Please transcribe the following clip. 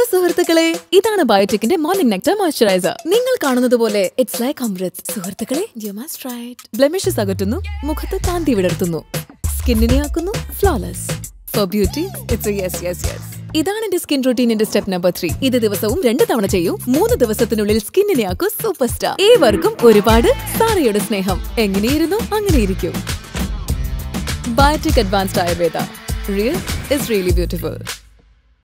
സുഹൃത്തുക്കളെ, ഇതാണ് ബയോട്ടിക്കിന്റെ morning nectar moisturiser. നിങ്ങൾ കാണുന്നത് പോലെ ഇറ്റ്സ് ലൈക്ക് അമൃത്. സുഹൃത്തുക്കളെ, you must try it. Blemishes അകറ്റുന്നു, മുഖത്ത് കാന്തി വിടർത്തുന്നു, സ്കിന്നിനെ ആക്കുന്നു flawless. For beauty it's yes yes yes. ഇതാണ് എന്റെ സ്കിൻ റൂട്ടീനിന്റെ സ്റ്റെപ്പ് നമ്പർ 3. ഇത് ദിവസവും 2 തവണ ചെയ്യൂ. 3 ദിവസത്തിനുള്ളിൽ സ്കിന്നിനെ ആക്കൂ സൂപ്പർ സ്റ്റാർ. ഏവർക്കും ഒരുപാട് സാറയുടെ സ്നേഹം. എങ്ങനെയിരുന്നു അങ്ങനെയിരിക്കും. Biotique advanced Ayurveda. Real is really beautiful.